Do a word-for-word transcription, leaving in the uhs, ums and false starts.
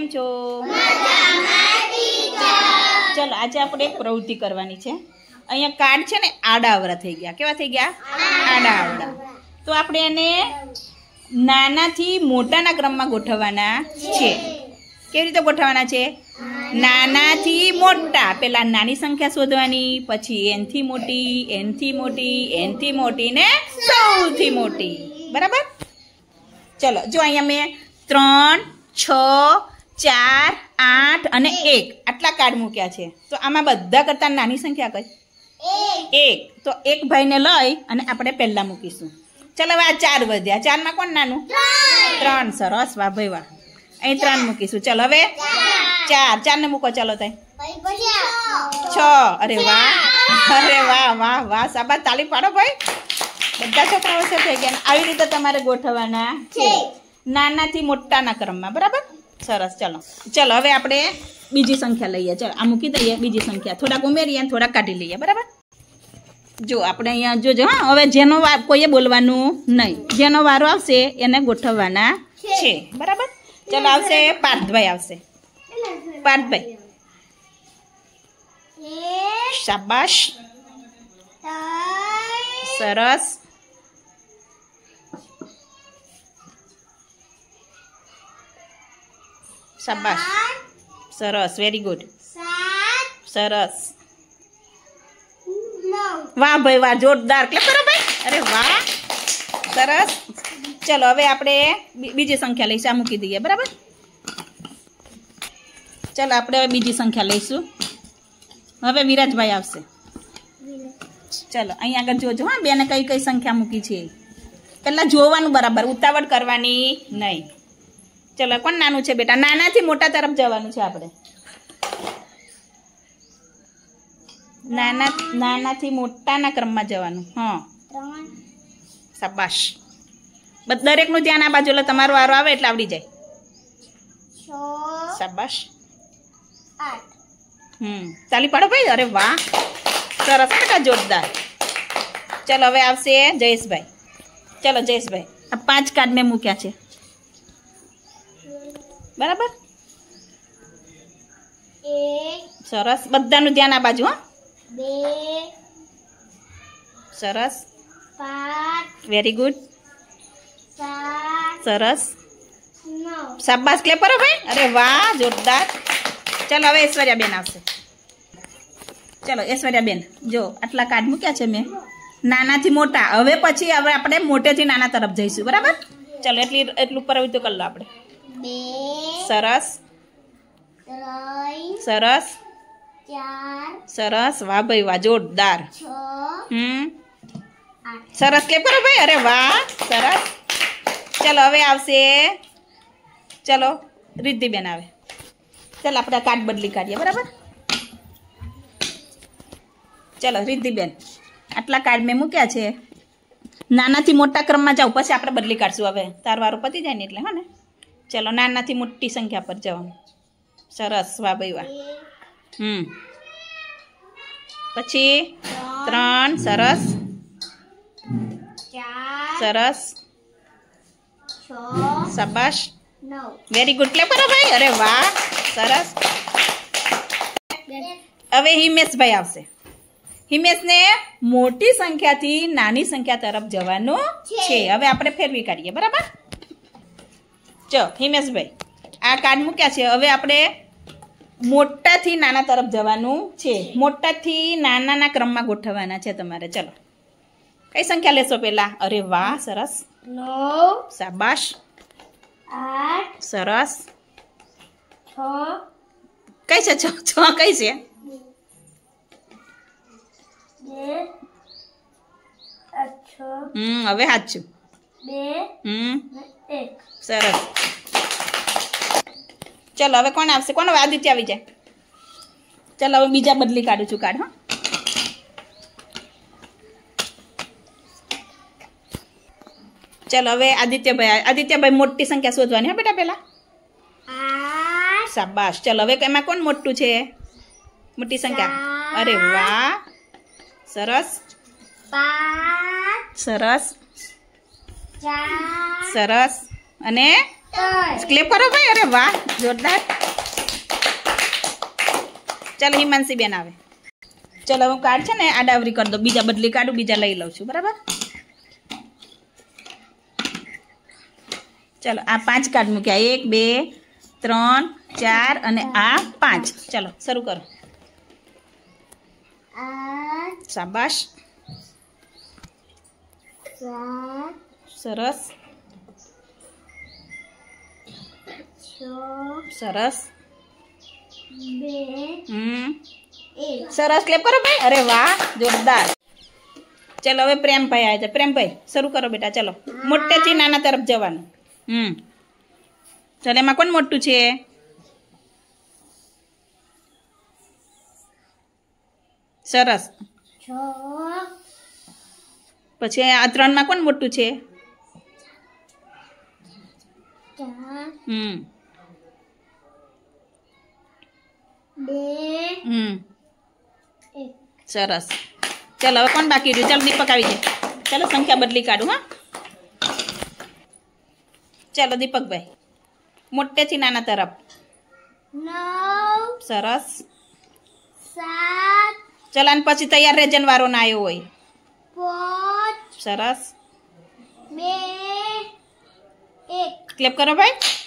છો? ચલો આજે આપણે એક પ્રવૃત્તિ કરવાની છે. અહીંયા કાર્ડ છે ને આડા અવળા થઈ ગયા. કેવા થઈ ગયા? આડા અવળા. તો આપણે એને નાનાથી મોટાના ક્રમમાં ગોઠવવાના છે. કેવી રીતે ગોઠવવાના છે? નાનાથી મોટા. પેલા નાની સંખ્યા શોધવાની, પછી એનથી મોટી, એનથી મોટી, એનથી મોટી ને સૌથી મોટી. બરાબર? ચલો જો અહીંયા મેં ત્રણ, છ, ચાર, આઠ અને એક આટલા કાર્ડ મૂક્યા છે. તો આમાં બધા કરતા નાની સંખ્યા કઈ? એક. તો એક ભાઈને લઈ અને આપણે પહેલા મૂકીશું. ચલો હવે આ ચાર વધ્યા. ચારમાં કોણ નાનું? ત્રણ. સરસ, વાહ ભાઈ વાહ. અહીં ત્રણ મૂકીશું. ચલો હવે ચાર. ચાર ને મૂકો. ચાલો તઈ છ. અરે વાહ, અરે વાહ વાહ વાહ. શાબાશ, તાળી પાડો ભાઈ. બધા છોકરાઓ છે થઈ ગયા. આવી રીતે તમારે ગોઠવવાના છે નાનાથી મોટાના ક્રમમાં. બરાબર? સરસ. ચલો ચલો હવે આપણે બીજી સંખ્યા લઈએ. ચલો આ મૂકી દઈએ. બીજી સંખ્યા થોડાક ઉમેરીએ અને થોડાક કાઢી લઈએ. બરાબર? જો આપણે અહીંયા જોજો. હા, હવે જેનો કોઈએ બોલવાનું નહીં. જેનો વારો આવશે એને ગોઠવવાના છે. બરાબર? ચલો આવશે પાર્થભાઈ. આવશે પાર્થભાઈ. શાબાશ, સરસ, શાબાશ, સરસ, વેરી ગુડ, સરસ, વાહ ભાઈ વાહ, જોરદાર. ક્લેપ કરો ભાઈ. અરે વાહ, સરસ. ચલો હવે આપણે બીજી સંખ્યા લઈશું. આ મૂકી દઈએ. બરાબર? ચલો આપણે હવે બીજી સંખ્યા લઈશું. હવે વિરાજભાઈ આવશે. ચલો અહીં આગળ જોજો. હા, બેને કઈ કઈ સંખ્યા મૂકી છે પહેલા જોવાનું. બરાબર? ઉતાવળ કરવાની નહીં. ચલો કોણ નાનું છે બેટા? નાનાથી મોટા તરફ જવાનું છે આપણે. નાના નાનાથી મોટાના ક્રમમાં જવાનું. હા, શાબાશ. દરેકનું ધ્યાન આ બાજુ. એટલે તમારો વારો આવે એટલે આવડી જાય. શાબાશ. હમ તાલી પાડો ભાઈ. અરે વાહ, સરસ બેટા, જોરદાર. ચલો હવે આવશે જયેશભાઈ. ચલો જયેશભાઈ, આ પાંચ કાર્ડ મેં મૂક્યા છે. બરાબર? સરસ. બધાનું ધ્યાન આ બાજુ. હા, સરસ, વેરી ગુડ, સરસ, શાબાશ. ક્લેપ કરો ભાઈ. અરે વાહ, જોરદાર. ચલો હવે ઐશ્વર્યાબેન આવશે. ચલો ઐશ્વર્યાબેન, જો આટલા કાર્ડ મૂક્યા છે મેં નાનાથી મોટા. હવે પછી હવે આપણે મોટેથી નાના તરફ જઈશું. બરાબર? ચલો એટલી એટલું પ્રવૃત્તિ કરી લો આપણે. સરસ, સરસ, સરસ, વાહ ભાઈ વાહ, જોરદાર. હમ સરસ. ક્લેપ કરો ભાઈ. અરે વાહ, સરસ. ચલો હવે આવશે, ચલો રિદ્ધિબેન આવે. ચાલો આપણે કાર્ડ બદલી કાઢીએ. બરાબર? ચલો રિદ્ધિબેન, આટલા કાર્ડ મેં મૂક્યા છે. નાનાથી મોટા ક્રમમાં જાઓ, પછી આપણે બદલી કાઢશું. હવે તાર વારો પતી જાય ને એટલે. હા ને? ચલો નાનાથી મોટી સંખ્યા પર જવાનું. સરસ, વાહ ભાઈ વાહ. હમ પછી ત્રણ. સરસ, સરસ, શાબાશ, વેરી ગુડ. ક્લેપ કરો ભાઈ. અરે વાહ, સરસ. હવે હિમેશભાઈ આવશે. હિમેશને મોટી સંખ્યાથી નાની સંખ્યા તરફ જવાનું છે. હવે આપણે ફેરવી કાઢીએ. બરાબર? ચલો હિમેશભાઈ, આ કાર્ડ મૂક્યા છે. હવે આપણે મોટાથી નાના તરફ જવાનું છે. મોટાથી નાનાના ક્રમમાં ગોઠવવાના છે તમારે. ચલો કઈ સંખ્યા લેશો પેલા? અરે વાહ, સરસ, શાબાશ, સરસ. કઈ છે? છ. છ કઈ છે? હમ હવે સાચું. હમ સરસ. ચલો હવે કોણ આવશે? કોણ? આદિત્ય આવી જાય. ચલો હવે બીજા બદલી કાઢું છું કાર્ડ. હા, ચલો હવે આદિત્યભાઈ. આદિત્યભાઈ મોટી સંખ્યા શોધવાની. હા બેટા પેલા. શાબાશ. ચલો હવે એમાં કોણ મોટું છે? મોટી સંખ્યા. અરે વાહ, સરસ, સરસ, સરસ અને ક્લેપ કરો ભાઈ. અરે વાહ, જોરદાર. ચાલો હિમાંશી બેન આવે. ચલો હું કાર્ડ છે ને આડાવરી કરી દો. બીજા બદલી કાઢું, બીજા લઈ લઉં છું. બરાબર. ચલો આ પાંચ કાર્ડ મૂક્યા. એક, બે, ત્રણ, ચાર અને આ પાંચ. ચલો શરૂ કરો. શાબાશ, સરસ સરસ. હમ સરસ. ક્લેપ કરો ભાઈ. અરે વાહ, જોરદાર. ચલો હવે પ્રેમભાઈ આવે છે. પ્રેમભાઈ શરૂ કરો બેટા. ચલો મોટેથી નાના તરફ જવાનું. હમ ચાલો એમાં કોણ મોટું છે? સરસ. પછી આ ત્રણમાં કોણ મોટું છે? હમ હમ સરસ. ચાલો હવે કોણ બાકી રહ્યું? ચાલો દીપક આવી જાય. ચાલો સંખ્યા બદલી કાઢું. હા ચાલો દીપકભાઈ મોટેથી નાના તરફ. સરસ. ચાલો અને પછી તૈયાર રેજન વાળો ના આવ્યો હોય. સરસ. ક્લેપ કરો ભાઈ.